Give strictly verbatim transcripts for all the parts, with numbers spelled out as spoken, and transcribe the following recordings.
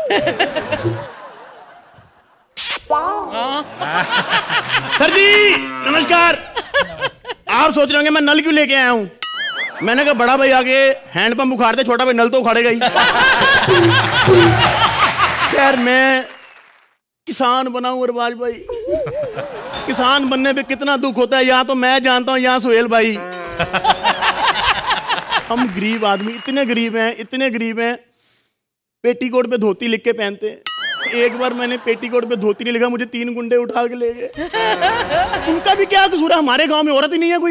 Sir जी नमस्कार। आप सोच रहे होंगे मैं नल क्यों लेके आया हूं। मैंने कहा बड़ा भाई आगे हैंडपंप उखाड़ते, छोटा भाई नल तो उखाड़ेगा ही। यार मैं किसान बना हूं अरबाज भाई। किसान बनने पे कितना दुख होता है, यहाँ तो मैं जानता हूँ, यहाँ सुहेल भाई। हम गरीब आदमी, इतने गरीब हैं, इतने गरीब हैं, पेटीकोट पे धोती लिख के पहनते हैं। एक बार मैंने पेटीकोट पे धोती नहीं लिखा, मुझे तीन गुंडे उठा के ले गए। उनका भी क्या कसूर है, हमारे गांव में औरत ही नहीं है कोई।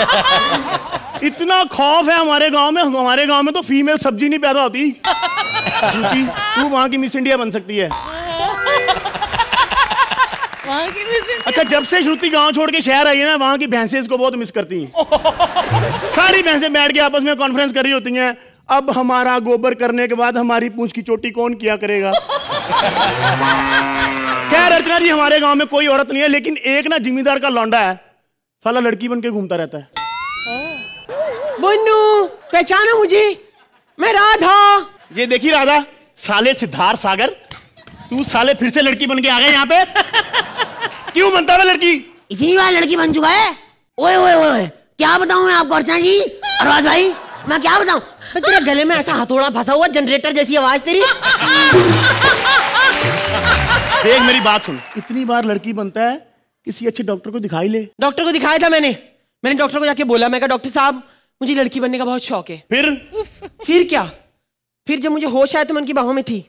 इतना खौफ है हमारे गांव में, हमारे गांव में तो फीमेल सब्जी नहीं पैदा होती। तू वहां की मिस इंडिया बन सकती है। अच्छा, जब से श्रुति गांव छोड़ के शहर आई है ना, वहां की भैंसें इसको बहुत मिस करती हैं। सारी भैंसें बैठ के आपस में कॉन्फ्रेंस कर रही होती हैं, अब हमारा गोबर करने के बाद हमारी पूंछ की चोटी कौन किया करेगा। क्या अर्चना जी, हमारे गांव में कोई औरत नहीं है, लेकिन एक ना जिम्मेदार का लौंडा है, साला लड़की बन के घूमता रहता है। बुन्नू, पहचाना मुझे? मैं राधा। ये देखी राधा, साले सिद्धार्थ सागर, तू साले फिर से लड़की बन के आ गए यहाँ पे। क्यों बनता है लड़की? इतनी बार लड़की बन चुका है। ओए ओए ओए, क्या बताऊं मैं आपको अर्चना जी, अरबाज भाई, मैं क्या बताऊं। तेरे गले में ऐसा हथौड़ा फंसा हुआ, जनरेटर जैसी आवाज तेरी। देख मेरी बात सुन, इतनी बार लड़की बनता है, किसी अच्छे डॉक्टर को दिखाई ले। डॉक्टर को दिखाया था मैंने मैंने डॉक्टर को जाके बोला, मैं कहा डॉक्टर साहब मुझे लड़की बनने का बहुत शौक है। फिर फिर क्या, फिर जब मुझे होश आया तो मैं उनकी बाहों में थी।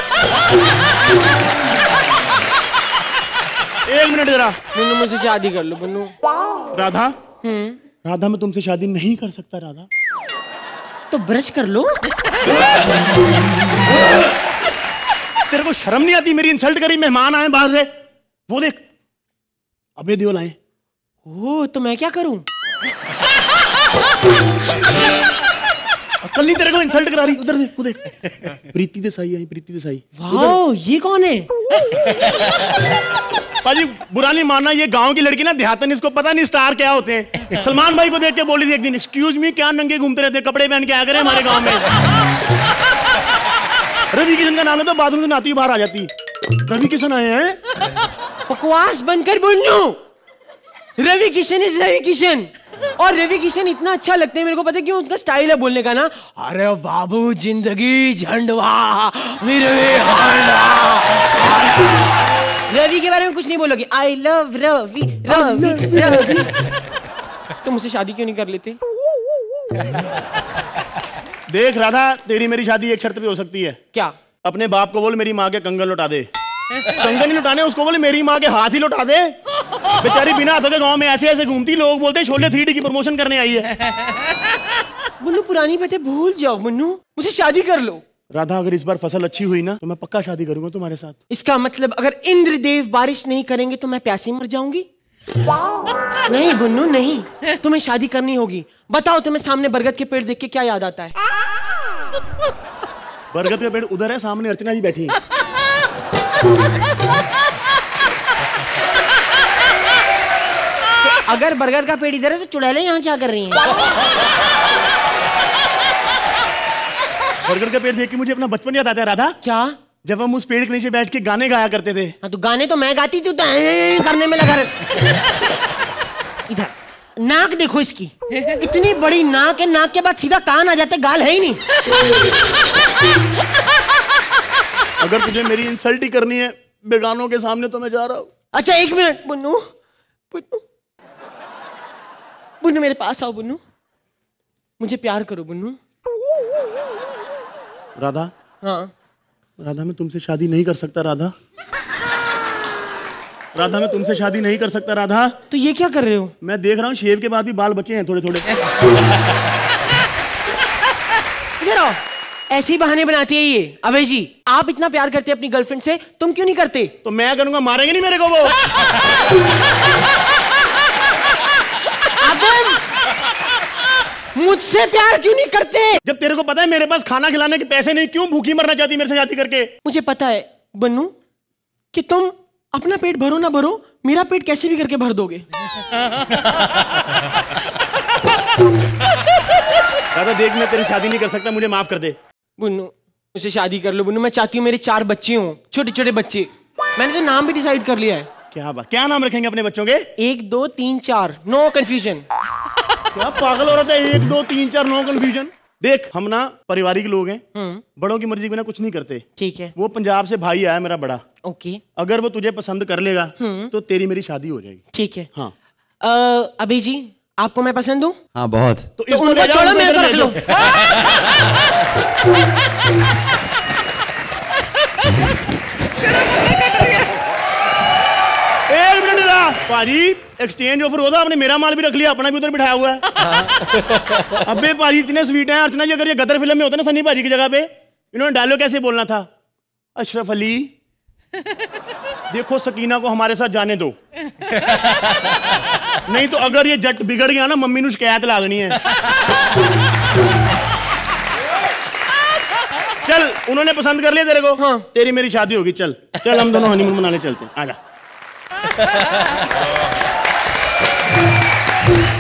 एक मिनट जरा। बुन्नू मुझसे शादी कर लो बुन्नू। राधा, हम्म राधा मैं तुमसे शादी नहीं कर सकता राधा। तो ब्रश कर लो। तेरे को शर्म नहीं आती? मेरी इंसल्ट करी, मेहमान आए बाहर से, वो देख अबे देओल आए। ओ, तो मैं क्या करूं? कल नहीं तेरे को इंसल्ट करा रही, उधर देख, वो देख प्रीति देसाई आई, प्रीति देसाई। वाओ, ये कौन है? पाजी बुरा नहीं मानना, ये गांव की लड़की ना, देहातन, इसको पता नहीं स्टार क्या होते हैं। सलमान भाई को देख के बोली थी एक दिन, एक्सक्यूज मी, क्या नंगे घूमते रहते, कपड़े पहन के आया करें हमारे गांव में। रवि किशन का नाम है तो बाथरूम से नहाती बाहर आ जाती। रवि किशन आए हैं। बकवास बंद कर बुन्नू। रवि किशन इज रवि किशन, और रवि किशन इतना अच्छा लगता है मेरे को, पता है क्यों? उसका स्टाइल है बोलने का ना, अरे बाबू जिंदगी झंडवा मेरे। रवि के बारे में कुछ नहीं बोलोगे? I love Ravi Ravi Ravi. तो मुझसे शादी क्यों नहीं कर लेते? देख राधा, तेरी मेरी शादी एक शर्त पे हो सकती है। क्या? अपने बाप को बोल मेरी माँ के कंगन लौटा दे। कंगन नहीं लुटाने, उसको बोले मेरी माँ के हाथ ही लौटा दे। बेचारी बिना हाथों के गांव में ऐसे ऐसे घूमती, लोग बोलते शोले थ्री डी की प्रमोशन करने आई है। मुन्नू पुरानी बातें भूल जाओ मुन्नू, मुझे शादी कर लो। राधा, अगर इस बार फसल अच्छी हुई ना तो मैं पक्का शादी करूंगा तुम्हारे साथ। इसका मतलब अगर इंद्रदेव बारिश नहीं करेंगे तो मैं प्यासी मर जाऊंगी? नहीं बुन्नू नहीं, तुम्हें शादी करनी होगी। बताओ तुम्हें सामने बरगद के पेड़ देख के क्या याद आता है? बरगद का पेड़ उधर है, सामने अर्चना जी बैठी है। तो अगर बरगद का पेड़ इधर है तो चुड़ैलें यहाँ क्या कर रही हैं? बरगद का पेड़ देख के मुझे अपना बचपन याद आता है राधा। क्या? जब हम उस पेड़ के नीचे बैठ के गाने गाया करते थे। हाँ, तो गाने तो मैं गाती थी, तो करने में लगा रहता। इधर नाक देखो इसकी, इतनी बड़ी नाक है, नाक के बाद सीधा कान आ जाते, गाल है ही नहीं। अगर तुझे मेरी इंसल्ट ही करनी है बेगानों के सामने तो मैं जा रहा हूँ। अच्छा एक मिनट बुन्नू, बुन्नू बुन्नू मेरे पास आओ बुन्नू, मुझे प्यार करो बुन्नू। राधा, हाँ राधा मैं तुमसे शादी नहीं कर सकता राधा। राधा मैं तुमसे शादी नहीं कर सकता राधा। तो ये क्या कर रहे हो? मैं देख रहा हूँ शेव के बाद भी बाल बचे हैं थोड़े थोड़े। इधर आओ, ऐसे ही बहाने बनाती है ये। अभय जी, आप इतना प्यार करते हैं अपनी गर्लफ्रेंड से, तुम क्यों नहीं करते? तो मैं करूंगा, मारेंगे नहीं मेरे को वो। मुझसे प्यार क्यों नहीं करते? जब तेरे को पता है मेरे पास खाना खिलाने के पैसे नहीं, क्यों भूखी मरना चाहती मेरे से शादी करके? मुझे पता है बन्नू कि तुम अपना पेट भरो ना भरो, मेरा पेट कैसे भी करके भर दोगे। दादा देख, मैं तेरी शादी नहीं कर सकता, मुझे माफ कर दे। बुन्नू मुझसे शादी कर लो बुन्नू, मैं चाहती हूँ मेरे चार बच्चे हों, छोटे छोटे बच्चे। मैंने तो नाम भी डिसाइड कर लिया है। क्या बात, क्या नाम रखेंगे अपने बच्चों के? एक दो तीन चार, नो कंफ्यूजन। क्या पागल हो रहा था, एक दो तीन चार नो कंफ्यूजन। देख हम ना पारिवारिक लोग हैं, बड़ों की मर्जी के बिना कुछ नहीं करते। ठीक है। वो पंजाब से भाई आया मेरा बड़ा, ओके। अगर वो तुझे पसंद कर लेगा तो तेरी मेरी शादी हो जाएगी। ठीक है। हाँ अभी जी आपको मैं पसंद हूँ? हाँ बहुत। तो, तो उनको छोड़ो, मैं रख लो। एक मिनट जरा पाजी, एक्सचेंज ऑफर होता, आपने मेरा माल भी रख लिया, अपना भी उधर बिठाया हुआ है। अबे पाजी इतने स्वीट हैं अर्चना जी, अगर ये गदर फिल्म में होता ना सनी पाजी की जगह पे, इन्होंने डायलॉग कैसे बोलना था? अशरफ अली देखो सकीना को हमारे साथ जाने दो, नहीं तो अगर ये जट बिगड़ गया ना मम्मी नू शिकायत लागनी है। चल उन्होंने पसंद कर लिया तेरे को। हाँ। तेरी मेरी शादी होगी, चल चल हम दोनों हनीमून मनाने चलते हैं, आजा।